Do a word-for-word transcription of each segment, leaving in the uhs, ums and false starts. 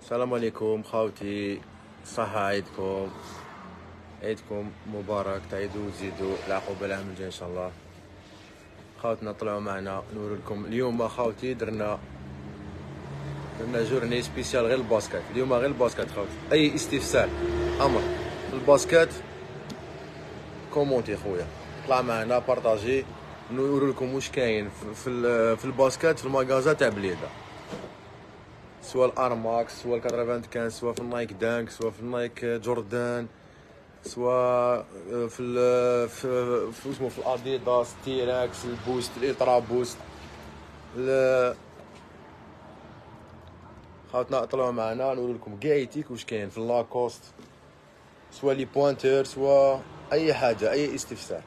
السلام عليكم خاوتي، صحة عيدكم، عيدكم مبارك، تعيدوا وتزيدوا العقوبة العام الجاي ان شاء الله. خاوتنا طلعوا معنا نوري لكم اليوم. خاوتي درنا درنا جورني سبيسيال غير الباسكت اليوم، غير الباسكت خاوتي. اي استفسار امر في الباسكت كومونتي خويا، طلع معنا بارطاجي نوري لكم واش كاين في في الباسكت في المغازا تاع بليده، سواء الارماكس، سواء الخمسة، سواء في النايك دانك، سواء في النايك جوردان، سواء في ال في في اسمه في الاديداس تيراكس، البوست، الالترا بوست. خاطنا طلعوا معنا نقول لكم كاعيتيك واش كاين في اللاكوست، سواء لي بوينتر، سواء اي حاجه، اي استفسار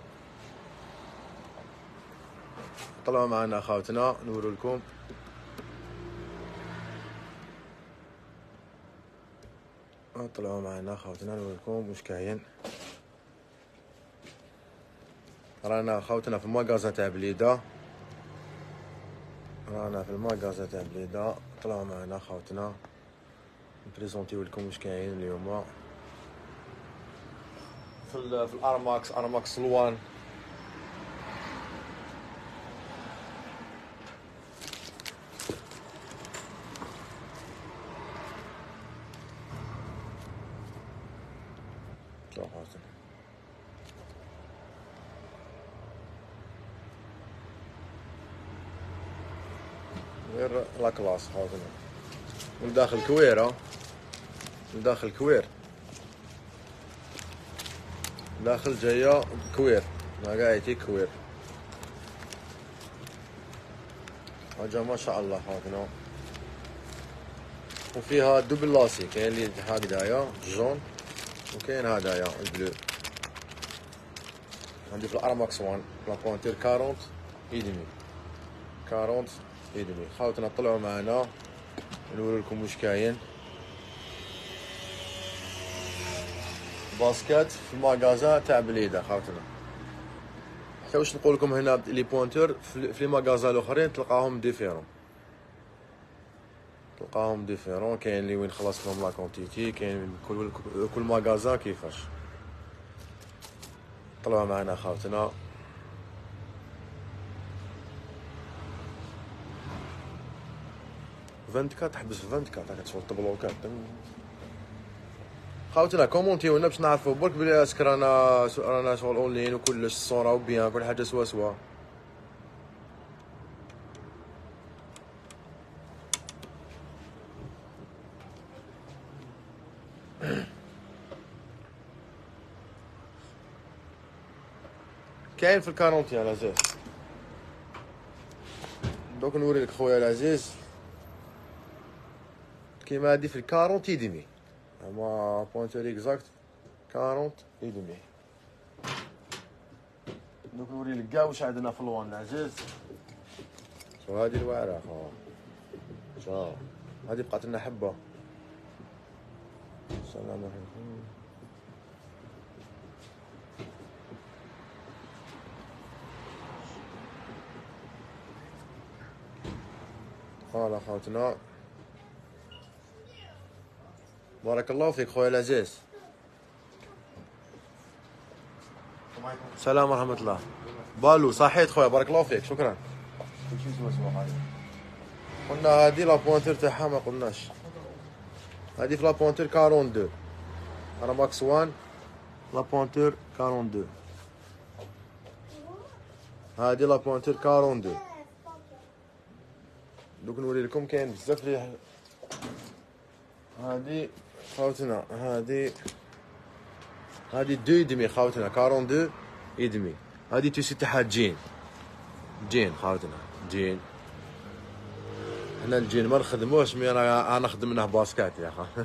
طلعوا معنا خاوتنا نورو لكم. طلعوا معنا خاوتنا نورو لكم واش كاين. رانا خاوتنا في المغازا تاع بليده، رانا في المغازا تاع بليده. طلعوا معنا خاوتنا نبريزونتيو لكم واش كاين اليوم في في الارماكس، ارماكس لوان. غير لا كلاس خاوتنا من داخل كوير، من داخل كوير، داخل جايه كوير، ما قاعدتي كوير. حاجه ما شاء الله خاوتنا. وفيها دوبل لاسي، كاين اللي هكذايا جون وكاين هدايا البلو. عندي في الارماكس وان لا بوانتير أربعين ايدمي، أربعين ايدمي. خاوتنا طلعوا معنا نوري لكم واش كاين باسكت في المغازا تاع بليده خاوتنا. حتى واش نقول لكم هنا لي بوينتور في لي مغازا الاخرين تلقاهم ديفيرون، تلقاهم ديفيرون. كاين اللي وين خلص لهم لا كونتيتي، كاين كل كل مغازا كيفاش. طلعوا معنا خاوتنا. أربعة وعشرين تحبس في أربعة وعشرين هاكا تصور الطبلوكات خاوتنا. كومونتيو لنا باش نعرفوا برك بلي اسك رانا رانا شغل اونلاين وكلش الصوره وبيان كل حاجه سوا سوا. كاين في الكارونتي العزيز. دوك نوري لك خويا العزيز كيما هادي في الكارونتي ديمي، ما بوينتور اكزاكت كارونت ايدمي. دوك نوري لك كاع واش عندنا في الوان العزيز. شو هادي الواعره خو، شو هادي بقات لنا حبه. السلام عليكم. فوالا خوتنا، بارك الله فيك خويا العزيز. السلام ورحمة الله. بالو صحيت خويا، بارك الله فيك، شكرا. قلنا هادي لا بوانتير تاعها ما قلناش، هادي في لا بوانتير اثنين وأربعين انا ماكس وان لا بوانتير اثنين وأربعين. هادي لا بوانتير اثنين وأربعين. دوك نوري لكم كاين بزاف لي هادي خاوتنا. هادي هادي دو يدمي خاوتنا، اثنين وأربعين يدمي. هادي تيسي تاعها جين، جين خاوتنا، جين. حنا الجين ما نخدموش، مي انا انا خدمناه باسكات يا خا.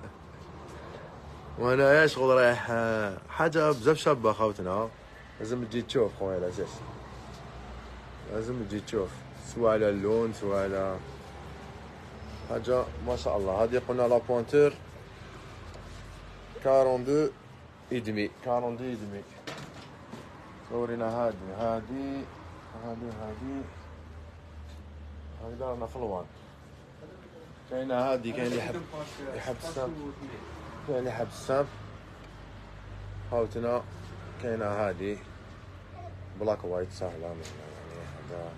وانا شغل رايح حاجه بزاف شابه خاوتنا. لازم تجي تشوف خويا العزيز، لازم تجي تشوف سواء على اللون سواء على حاجه ما شاء الله. هذه قلنا لا بوانتير اثنين وأربعين يدمي، اثنين وأربعين يدمي. صورينا هادي هادي هادي هادي هكذا رانا في الوان. كاينه هادي، كاين اللي يحب يحب السام، كاين اللي يحب السام. خاوتنا كاينه هادي بلاك وايت سهله يعني هذا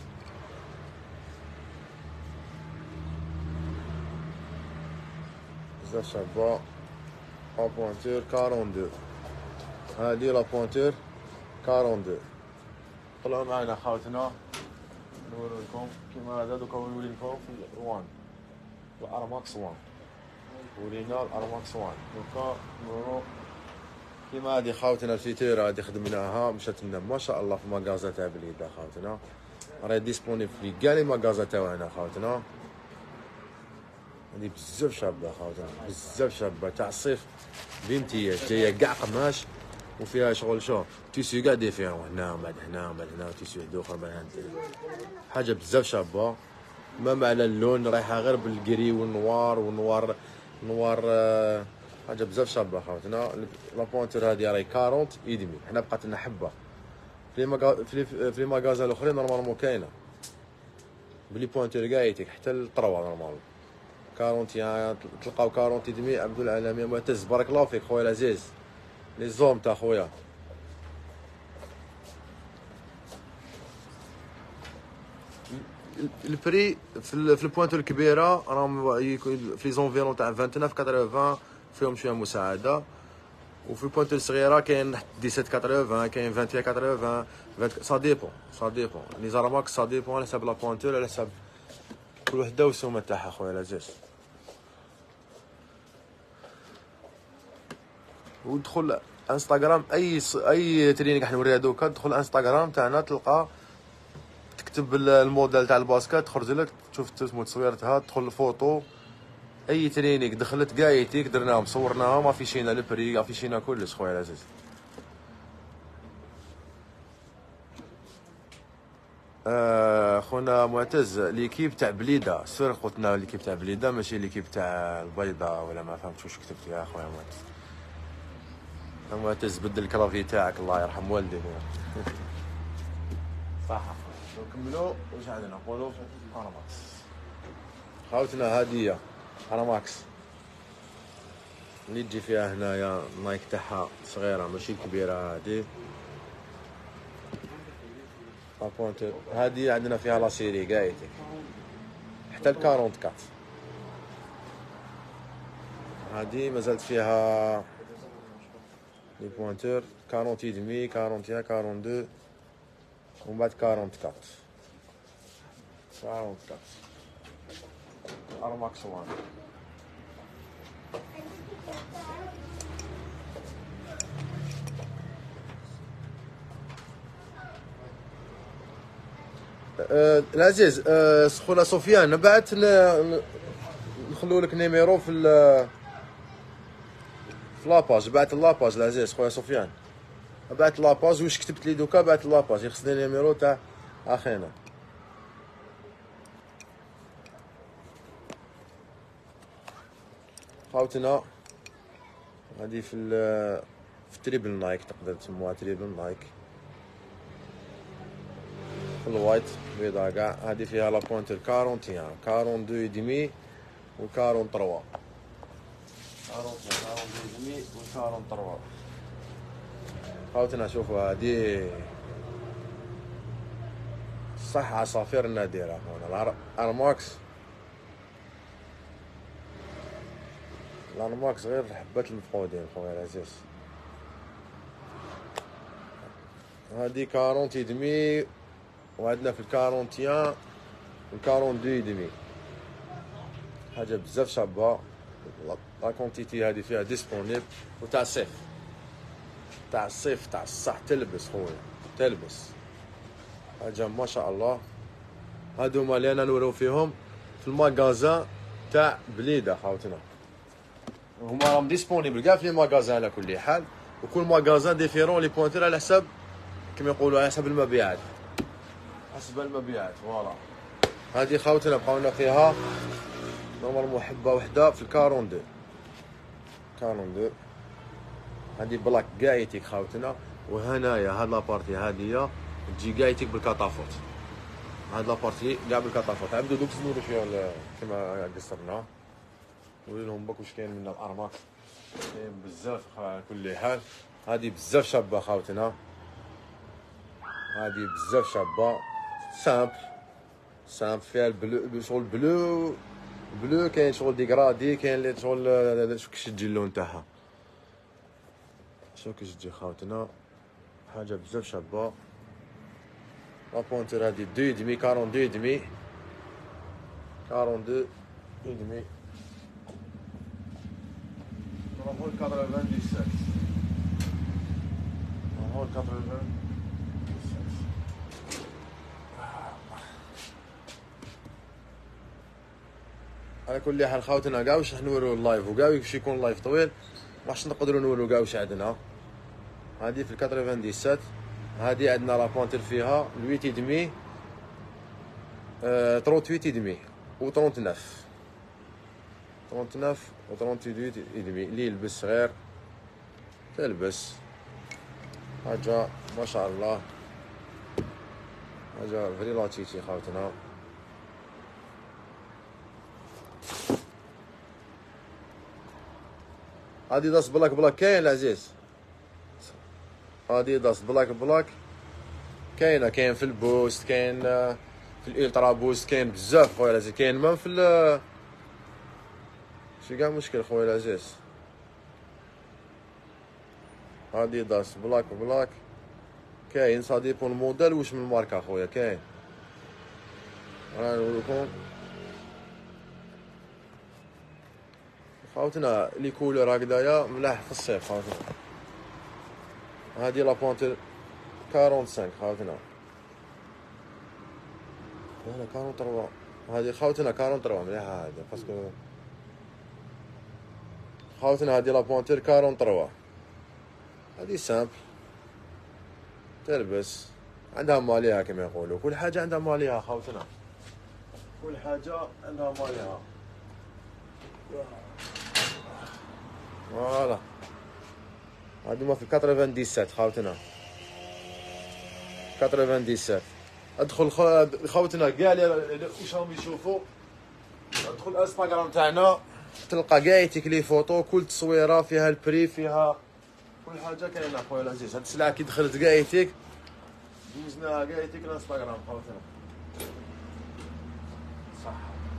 بزاف شابه. لا بوانتور أربعة وأربعين، هادي لا بوانتور أربعة وأربعين. طلعوا معنا خاوتنا نورو لكم كيما هذا. دوكا نوري لكم في الوان الارماكس وان، ورينا الارماكس وان. دوكا نورو كيما هادي خاوتنا الفيتير هادي خدمناها مشات لنا ما شاء الله في ماكازا تاع بليده خاوتنا، راهي ديسپونيبل في كاع لي ماكازا تاعنا خاوتنا. هادي بزاف شابه خاوتنا، بزاف شابه تاع الصيف بامتياز، جايه كاع قماش وفيها شغل شو تيسيو كاع ديفيرون، هنا بعد هنا بعد هنا تيسيو واحد اخر بعد هنا، حاجه بزاف شابه. ما معنى اللون رايحه غير بالكري والنوار والنوار نوار آه حاجه بزاف شابه خاوتنا. لا بوانتور هادي راهي أربعين يدمي، حنا بقات لنا حبه في ماغا في في ماغازا الاخرين نورمالمون كاينه بلي بوانتور كاع يتيك حتى الطروا نورمالمون أربعين تلقاو أربعين يدمي. عبد العالمي معتز بارك الله فيك خويا العزيز، لي زوم تاع خويا. البري في في البوانتور الكبيره راهم في لي زونفيرون تاع تسعة وعشرين ثمانين فيهم شويه مساعده، وفي البوانتور الصغيره كاين سبعة عشر ثمانين، كاين واحد وعشرين ثمانين، سا ديبون سا ديبون لي زارماك سا ديبون على حساب لا بوانتور، على حساب كل وحده والسومه تاعها خويا العزيز. ودخل انستغرام اي اي ترينينغ راح نوريها دوكا، تدخل انستغرام تاعنا تلقى تكتب الموديل تاع الباسكت تخرج لك تشوف تسمو تصويرتها، تدخل الفوطو اي ترينينغ دخلت كاع يتيك درناهم صورناهم، افيشينا البري افيشينا كلش خويا العزيز. آه خونا معتز ليكيب تاع بليده سير قلتنا ليكيب تاع بليده ماشي ليكيب تاع البيضاء ولا ما فهمتش واش كتبت يا خويا معتز. معتز بدل الكرافي تاعك الله يرحم والديك صح. نكملوا واش عندنا نقولوا ارماكس خاوتنا هديه ارماكس اللي تجي فيها هنايا نايك تاعها صغيره ماشي كبيره. هادي ابونت هادي عندنا فيها لا سيري كاعيتك حتى ال أربعة وأربعين. هادي مازالت فيها لي بوانتور أربعين يدمي أربعين واحد أربعين اثنين ومن بعد أربعة وأربعين أربعة وأربعين ارماكس وان. أه العزيز أه خونا سفيان نبعث نخلو لك نيميرو في في لاباج، بعث لاباج العزيز خويا سفيان، بعث لاباج واش كتبت لي دوكا، بعث لاباج يخصني نيميرو تاع اخينا. خاوتنا هادي في في تريبل نايك تقدر تسموها تريبل نايك في الوايت بيضا كاع. هادي فيها لا بوانتور واحد وأربعين اثنين وأربعين يدمي و ثلاثة وأربعين أربعة وأربعين يدمي و ثلاثة وأربعين. خاوتنا شوفوا هادي صح عصافير النادرة هنا الارماكس. الارماكس غير حبات المفقودين خويا العزيز. هادي أربعين يدمي وعندنا في ال أربعين واحد و اثنين وأربعين يدمي، حاجه بزاف شابه. لا كونتيتي هادي فيها ديسپونيبل وتاع الصيف تاع الصيف تاع الصح تلبس خويا تلبس، حاجه ما شاء الله. هادو هما اللي انا نوريو فيهم في الماغازان تاع بليده خاوتنا، هما راهم ديسپونيبل كاع في لي ماغازان على كل حال، وكل ماغازان ديفيرون لي بوانتور على حساب كما يقولوا على حسب المبيعات، حسب المبيعات فوالا. هادي خاوتنا بقاونا فيها نورمال محبه وحده في أربعين اثنين أربعين. هادي بلاك كاع يتيك خاوتنا، وهنايا هاد لابارتي هاديه تجي كاع يتيك بالكاتافوت هاد لابارتي كاع بالكطافات. عبدو دوك تنورو شويه كيما قصرنا، نوري لهم باك واش كاين من الارماك. كاين بزاف على كل حال. هادي بزاف شابه خاوتنا، هادي بزاف شابه سامبل سامبل فيها البلو، شغل بلو بلو، كاين شغل ديكرادي، كاين اللي شغل شوف كيش تجي اللون تاعها، شوف كيش تجي خاوتنا، حاجه بزاف شابه. لابونتير هادي دو دمي كارون دو دمي كارون دو دمي. نروحو لكاطروفان ديسات، نروحو لكاطروفان. على كل حال خاوتنا كاع واش راح نوريو اللايف، وكاع واش يكون اللايف طويل واش نقدروا نوريو كاع واش عندنا. هادي في ثمانية وثمانين، هادي عندنا لابونتير فيها ثمانية دمي ثمانية وثلاثين دمي و تسعة وثلاثين ثمانية وثلاثين و ثمانية وثلاثين دمي، اللي يلبس صغير تلبس. حاجه ما شاء الله، حاجه فري لاتيتي خاوتنا. اديداس بلاك بلاك كاين العزيز، اديداس بلاك بلاك كاينه، كاين في البوست، كاين في الالترا بوست، كاين بزاف خويا العزيز، كاين مام في ال شي كاع مشكل خويا العزيز. اديداس بلاك بلاك كاين، سا ديبون الموديل واش من ماركه خويا. كاين انا نقول لكم خاوتنا لي كولور هكذايا ملاح في الصيف خاوتنا. هادي لابونتير خمسة وأربعين خاوتنا، هنا ثلاثة وأربعين، هادي خاوتنا ثلاثة وأربعين مليحه هادي باسكو خاوتنا هادي لابونتير ثلاثة وأربعين. هادي سامبل تلبس، عندها ماليها كما يقولوا، كل حاجه عندها ماليها خاوتنا، كل حاجه عندها ماليها. فوالا هادو ما في سبعة وثمانين خاوتنا، سبعة وثمانين. ادخل خوتنا كاع واش راهم يشوفوا، ادخل الانستغرام تاعنا تلقى كاع يتيك لي فوتو، كل تصويره فيها البري، فيها كل حاجه كاينه خويا العزيز. هاد السلعه كي دخلت كاع يتيك دوزناها كاع يتيك الانستغرام خوتنا. صح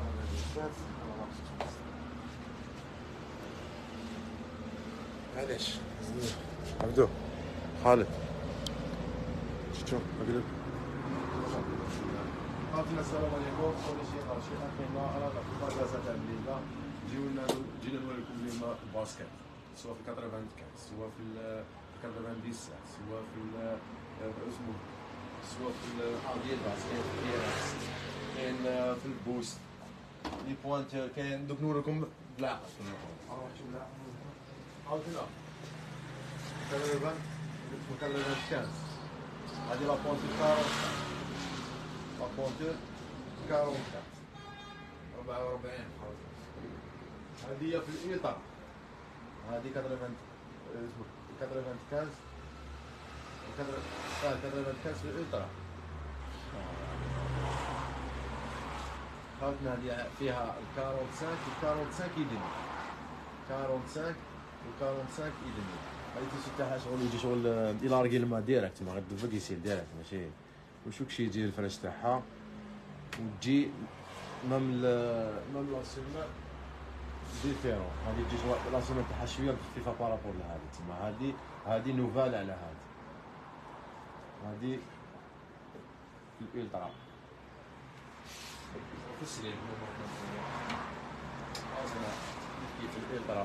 معليش عبدو خالد شوف اقلب خوتنا. السلام عليكم، كل شيء ماشي اخينا على المغازه تاع الليله. جيونا جينا نوريكم اليوم الباسكت، سواء في ثمانية وثمانين سواء في ثمانية وثمانين سواء في اسمه سواء في الاديداس، كاين في الكيراكس، كاين في البوست، لي بوانتير كاين. دوك نوريكم بالعقل عاودنا تقريبا تقريبا خمسة. هادي لا بونتير كارون، لا بونتير كارون أربعة وأربعين. هادي هي في الإيطر، هادي ثمانية وثمانين ثمانية وثمانين في الإيطر خاوتنا. هادي فيها الكارون خمسة والكارون خمسة يدمي، كارون خمسة والكارون خمسة يدمي. هادي تيشي تاعها شغل يجي شغل إلاركي الماء ديريكت، ما غدفك يسيل ديريكت ماشي وشوك شي يجي الفرش تاعها، وتجي مام مام لاسيمة ديفيرون. هادي تجي شغل لاسيمة تاعها شويه خفيفه بارابور لهادي تما. هادي هادي نوفال على هادي، هادي الالترا في السليم كيف الالترا.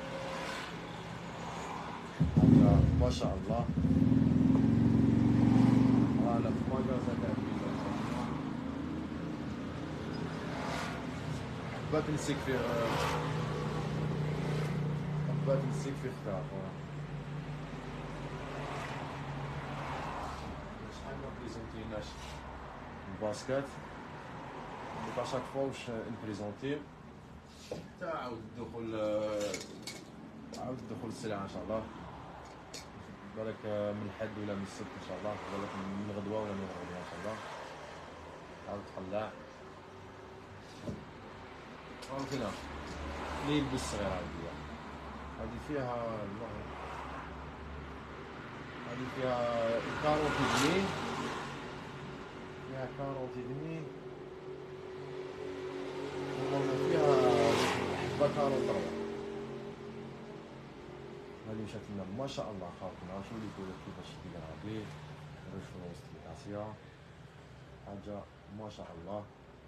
هذا ما شاء الله هذا في مغازة تاع الليلة. حبات نسيك في حبات نسيك في اختار شحال ما بريزونتيناش الباسكت، دوك اشاك فوا واش نبريزونتيه حتى عاود الدخول، عاود الدخول السلعه ان شاء الله. بالك من الحد ولا من السبت ان شاء الله، بالك من الغدوه ولا من الغدوه ان شاء الله. عاود تخلع فهمتنا لي يلبس الصغير هادي هادي فيها هادي فيها كاروتي دمي فيها كاروتي دمي ومرنا فيها حبة كاروت ربع هادي مشات لنا ما شاء الله خاطنا شو اللي يقولوا كيفاش دير هادي نروح في الوسط الاسيا حاجة ما شاء الله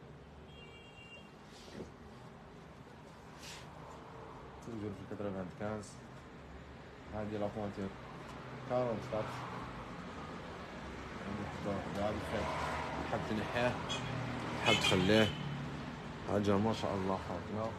توجور في كترة فانت كانز هادي لا بوانتير كارونت كات عندي حبة وحدة هادي خير حاب تنحيه حاب تخليه حاجة ما شاء الله خاطنا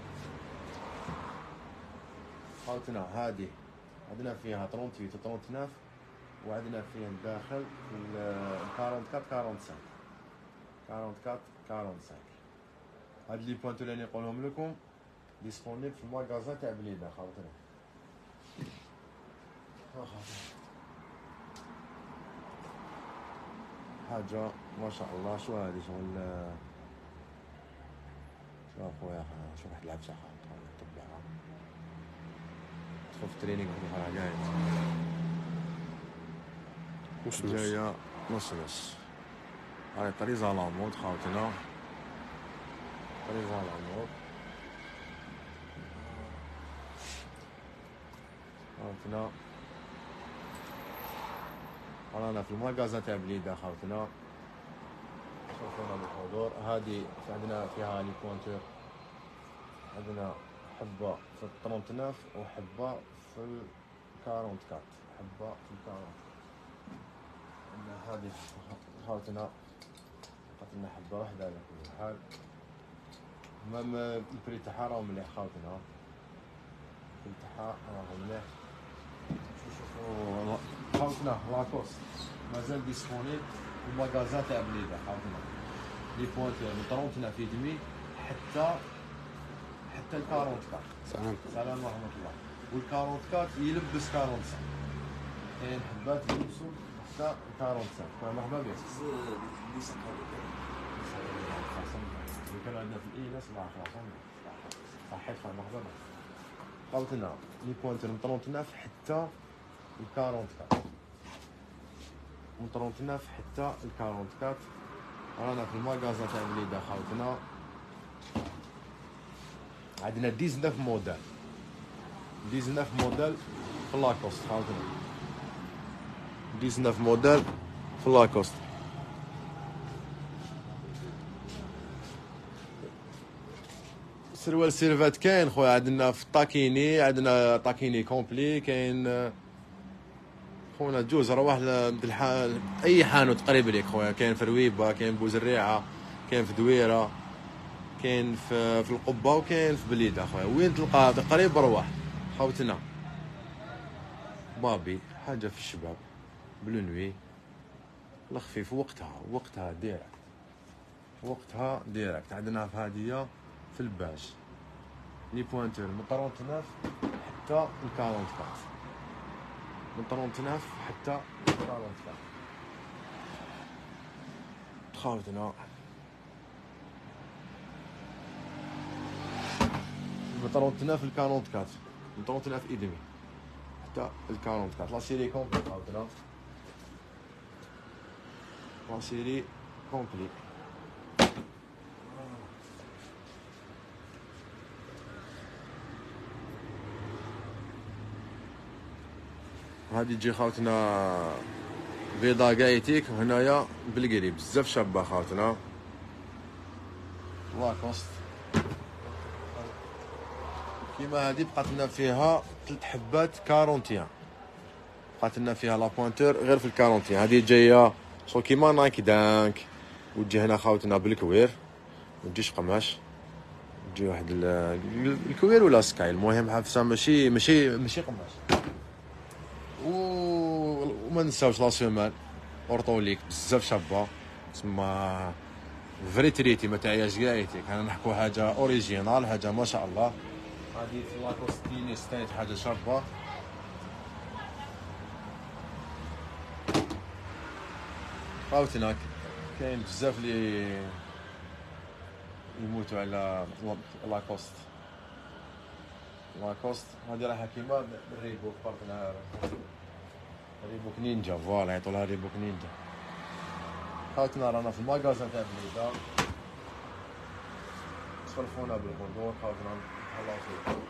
خاطنا هادي عندنا فيها ثلاثين و ثلاثين وثمانين وعندنا فيها الداخل أربعين أربعة خمسة أربعين أربعة خمسة أربعين هاد لي بوانتو اللي نقولهم لكم ديسپونيبل في الماغازان تاع بليده خاطرنا حاجة ما شاء الله. شو هادي شغل شو اخويا شو واحد لعب شحال طبعها تدخل في الترينينغ وحدها قاعد نص نص جاية نص نص هاي طريزة على مود خاوتنا طريزة على مود خاوتنا رانا في الماغازان تاع بليده خاوتنا شوفونا بالحضور. هادي عندنا فيها لي بوانتور عندنا حبة في الثلاثين وتسعين وحبة في الأربعين وأربعين حبة في الأربعين عندنا هادي خاوتنا قتلنا حبة واحدة على كل حال. المهم البري تاعها راهو مليح خاوتنا البري تاعها راهو مليح. شوفو خاوتنا لاكوست مازال ديسپونيبل في الماغازان تاع بليده خاوتنا لي بوانتور من ثلاثين في دمي حتى حتى ال أربعين وأربعين. سلام سلام ورحمة الله. وال أربعين وأربعين يلبس أربعين وخمسين كاين حبات يلبسوا حتى ال أربعين وخمسين. مرحبا بك. اللي كانوا عندنا في الإيلاس الله يحفظهم صحيت مرحبا بك. خاوتنا لي بوانتور من ثلاثين حتى ال أربعين وأربعين من ثلاثين حتى ال أربعين وأربعين رانا في الماغازان تاع بليده خاوتنا. عندنا تسعة عشر موديل تسعة عشر موديل في لاكوست خاوتنا تسعة عشر موديل في لاكوست. سروال سيرفات كاين خويا عندنا في الطاكيني عندنا طاكيني كومبلي كاين خونا جوز روح للحال اي حانوت قريب ليك خويا كاين في رويبه كاين بوزريعه كاين في دويره كاين في في القبه وكاين في بليده خويا وين تلقى قريب روح خوتنا. بابي حاجه في الشباب بلونوي الخفيف وقتها وقتها ديريكت وقتها ديريكت. عندنا في هاديه في الباج لي بوانتور من ثلاثين حتى ال أربعين وأربعين من ثلاثين حتى ال أربعين وأربعين خاوتنا. من ثلاثين في ال أربعين وأربعين من ثلاثين في إدمي حتى ال أربعين وأربعين لا سيري كومبلي خاوتنا لا سيري كومبلي. هادي تجي خاوتنا بيضا قايتيك هنايا بالقريب بزاف شابه خاوتنا لاكوست كيما هادي بقات لنا فيها ثلاث حبات أربعين بقات لنا فيها لا بوانتور غير في ال أربعين. هادي جايه شغل كيما نايك دانك وتجي هنا خاوتنا بالكوير وتجيش قماش تجي واحد الكوير ولا سكاي المهم حافظه ماشي ماشي ماشي قماش. وما نساوش لا سيمان اورطوليك بزاف شابه تسمى فري تريتي ما تعياش قايتك. انا نحكو حاجه اوريجينال حاجه ما شاء الله. هذه في لاكوستيني ستايت حاجه شابه خاوتنا كاين بزاف لي يموتوا على لاكوست. لاكوست هادي راها كيما الريبوك بارتنر، ريبوك نينجا، فوالا يعطولها ريبوك نينجا. خاوتنا رانا في الماغازان تاع بليده، صرفونا بالغندور خاوتنا نخلصو.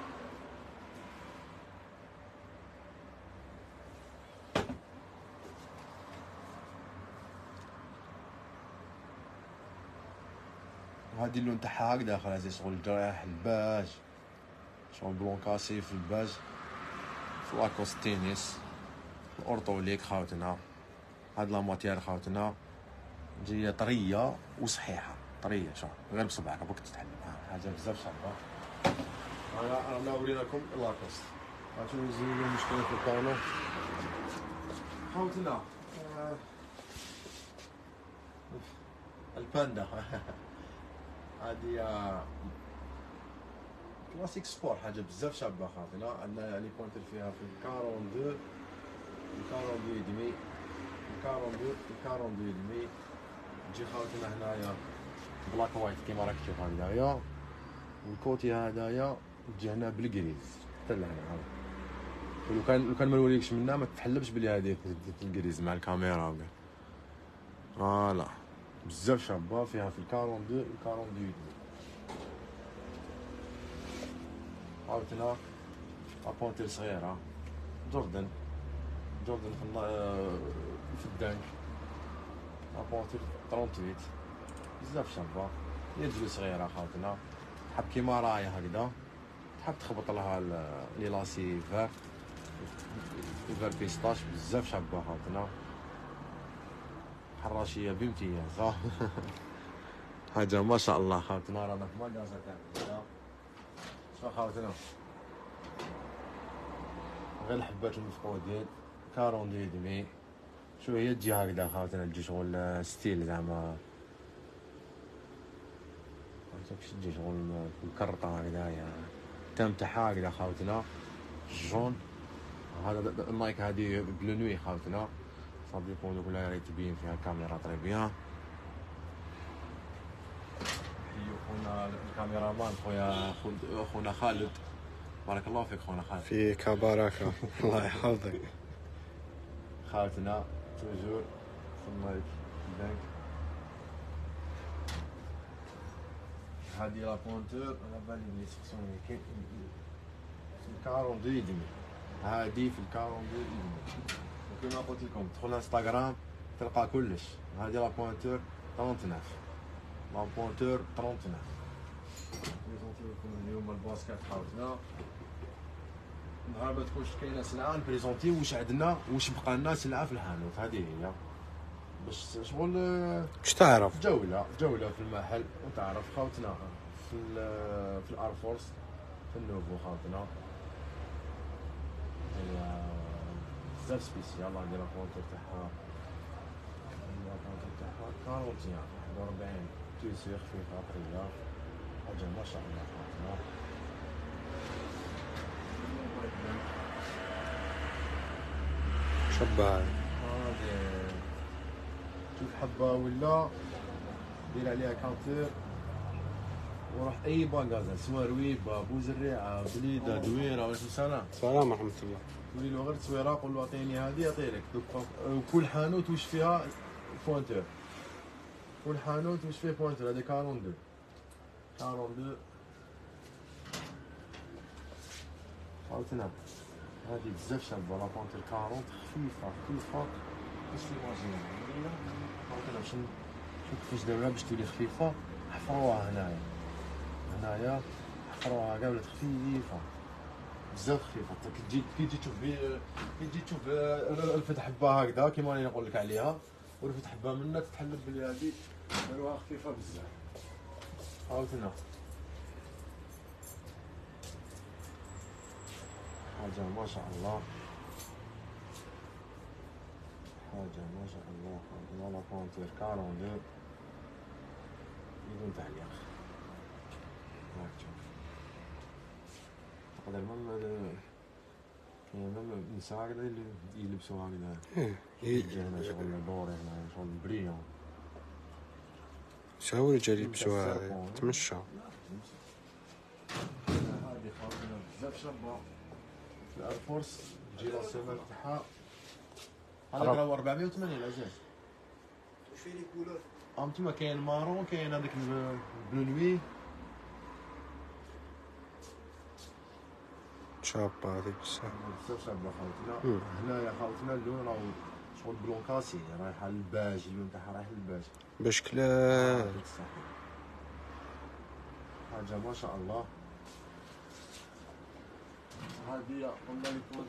هادي اللون تاعها هكذا خلاص شغل الجراح الباج، شغل بلون كاسي في الباج، في لاكوست تينيس الاورطوليك خاوتنا. هاد لا ماتيير خاوتنا جايه طريه وصحيحه، طريه شوف غير بصبعك بوك تتحلم، حاجه بزاف شابه. انا انا وريناكم لاكوست. عرفتوا نزيدو مشكله في الكانو خاوتنا. آه. الباندا هادي كلاسيك سبور، حاجه بزاف شابه خاطرنا. عندنا لي بوينتر فيها في أربعين واثنين، أربعين واثنين ودمي، أربعين واثنين، أربعين واثنين ودمي. تجي خاطرنا هنايا بلاك وايت كيما راك تشوف هكذايا، والكوتي هدايا تجي هنا بالكريز حتى لهنا هذا. ولو كان لو كان ما نوريكش منها ما تتحلبش بلي هذه في الكريز مع الكاميرا وكاع. فوالا بزاف شابه فيها في أربعين واثنين، أربعين واثنين ودمي. عاوتنا لابونتير صغيرة جوردن، جوردن في في الدنك، لابونتير ثمانية وثلاثين بزاف شابة. يدجلو صغيرة خاوتنا، تحب كيما راهي هكذا، تحب تخبط لها لي لاسي فار فار بيستاش بزاف شابة خاوتنا. حراشية بامتياز حاجة ما شاء الله خاوتنا. رانا في ماغازا تاع بليده. شوف خاوتنا غير الحبات المفقودين أربعين واثنين ودمي. شو هي تجي هكذا خاوتنا، تجي شغل ستيل زعما عرفتك تجي شغل مكرطة هكذايا، التام تاعها هكذا خاوتنا الجون. هذا النايك هادي بلو نوي خاوتنا، صافي يكون دوك لا تبين فيها الكاميرا طري بيان. حيو خونا الكاميرامان خويا خونا خالد، بارك الله فيك خونا خالد. فيك بركة الله يحفظك. خاوتنا توجور في النايك البنك. هادي لا بونتور انا بالي بلي سكسيوني كاين في أربعين واثنين ودمي، هادي في أربعين واثنين ودمي. وكما قلت لكم دخلوا الانستغرام تلقى كلش. هادي لا بونتور تسعة وثلاثين، لا بونتور تسعة وثلاثين. بريزونتي لكم اليوم الباسكات خاوتنا. نهار ما تكونش كاينه سلعه نبريزونتي واش عندنا واش بقى لنا سلعه في الحانوت. هذه هي باش شغل واش تعرف جوله جوله في المحل وتعرف خاوتنا في في الارفورس في النوفو خاوتنا. هي بزاف سبيسيال. هادي لا بونتور تاعها لا بونتور تاعها أربعين واحد وأربعين تيسير خفيفه طريه، حاجه ما شاء الله خاوتنا. شابة هاي. هادي شوف حبه ولا دير عليها كانتير وروح اي باكازا سوا رويبه بوزريعه بليده دويره واش سنه. السلام ورحمة الله. تولي له غير تصويره قول له اعطيني هذه يعطيلك. وكل حانوت واش فيها بوينتور، كل حانوت واش فيه بوينتور. هذا أربعين واثنين أربعين واثنين خاوتنا. هذه بزاف شابه لا بونتور أربعين خفيفه خفيفه باش تيماجيني خاوتنا. باش شوف كيفاش دايره باش تولي خفيفه. حفروها هنايا هنايا حفروها كاع ولات خفيفه بزاف خفيفه. كي تجي كي تجي تشوف كي تجي تشوف الفتح حبه هكذا كيما راني نقول لك عليها، والفتح حبه منها تتحلب بلي هذه داروها خفيفه بزاف خاوتنا. حاجه ما شاء الله، حاجه ما شاء الله خاوتنا. لا بونتير أربعين واثنين بدون تعليق. هاك تشوف تقدر مام كاين مام النساء هكذا اللي يلبسوا هكذا يجي هنا شغل دوري هنا شغل بريون. هو اللي جا يلبسوها هذه تمشى. هذه خاطرنا بزاف شابه في الارفورس تجي لا سيمال تاعها. هذاك راه أربعمية وثمانين العزاز. واش فيه لي كولور؟ ام تما كاين مارون، كاين هذاك بلو نوي. شابة هذيك بزاف. بزاف شابه خاوتنا. هنايا خاوتنا اللون راهو شغل بلون كاسي، رايحه للباج، اللون تاعها رايح للباج باش كلا حاجه ما شاء الله. هذه قلنا لكم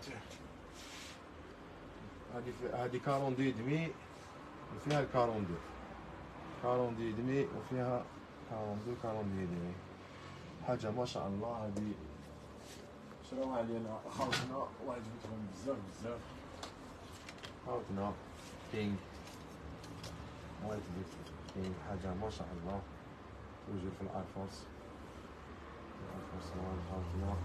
هذه هذه كارون دي دمي وفيها الكارون دو كارون دي دمي وفيها كارون دو كارون دي دمي. حاجه ما شاء الله. هذه شراوها علينا خاوتنا وعجبتهم بزاف بزاف. خاوتنا بينك وايت بيت بينك، حاجه ما شاء الله. توجور في الارفورس الارفورس وان خاوتنا.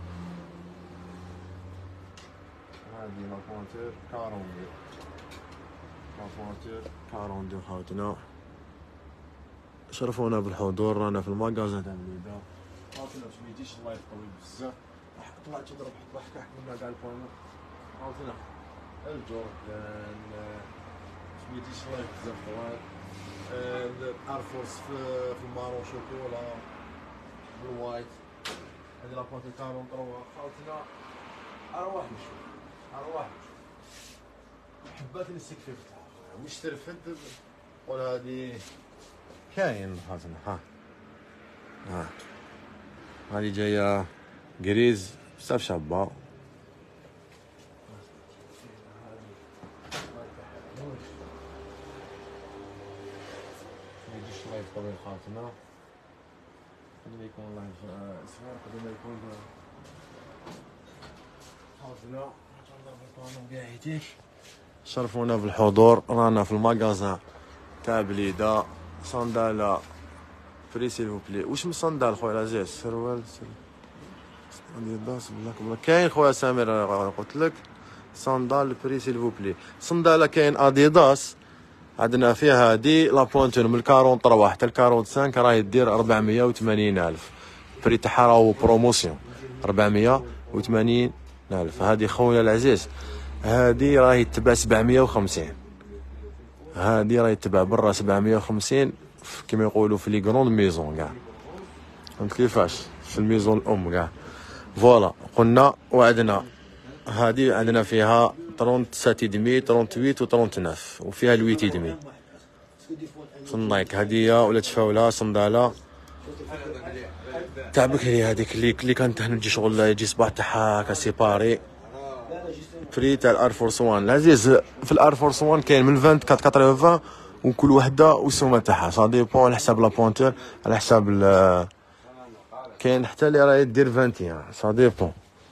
هذه لابونتور كارون دو لابونتور كارون دو خاوتنا. شرفونا بالحضور، رانا في الماغازان تاع بليده. خاوتنا باش ما يجيش اللايف طويل بزاف، طلعت تضرب ضحكه حكمنا كاع البوينت. خاوتنا الجوردان باش ما يجيش اللايف بزاف طوال. الارفورس في في المارون شوكولا بالوايت. هذه لابونتور كارون تروا خاوتنا. ارواح نشوف ارواح نشوف حبات الاستكفاف تاعها مش ترفد. قول هذه كاين خاطرنا. ها ها هذه جايه جريز بزاف شابه. ميجيش لايف طويل خاطرنا. قبل ما يكون لايف صغير قبل ما يكون خاطرنا. شرفونا بالحضور، رانا في الماغازان تاع بليده. صندالة فري سيل بلي. واش من صندال خويا العزيز؟ سروال اديداس بلاك كاين خويا سمير. قلت لك صندال فري سيل بلي. صندالة كاين اديداس عندنا فيها هادي لابونتون من الكارون طروا حتى الكارون خمسة راهي دير أربعمية وثمانين ألف. فري تاعها راهو بروموسيون أربعمية وثمانين ألف. هادي خويا العزيز هادي راهي تباع سبعمية وخمسين. هادي راهي تباع برا سبعمية وخمسين كيما يقولوا في لي كروند ميزون كاع. فهمت كيفاش؟ في الميزون الام كاع. فوالا قلنا. وعندنا هادي عندنا فيها سبعة دمي ثمانية وثمانين و تسعة وثمانين وفيها الويت دمي في النايك. هديه ولا تفاوله صنداله تاع بكري. هذيك اللي اللي كانت هنا تجي شغل يجي صباح تاعها كسيباري. فري تاع الار فورس وان العزيز. في الار فورس وان كاين من أربعة وأربعين ثمانين وكل وحده والسومه تاعها سا ديبون على حساب لابونتور على حساب ال. كاين حتى اللي راهي دير واحد وعشرين سا ديبون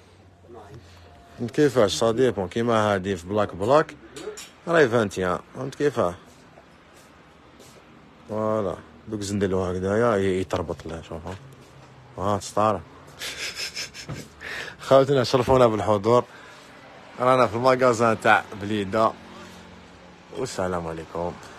كيفاش. سا ديبون كيما هادي في بلاك بلاك راهي واحد وعشرين. فهمت كيفاه؟ فوالا دوك زندلو هكذايا يتربط له. شوفها ها سطاره. خاوتنا شرفونا بالحضور، رانا في الماغازان تاع بليده والسلام عليكم.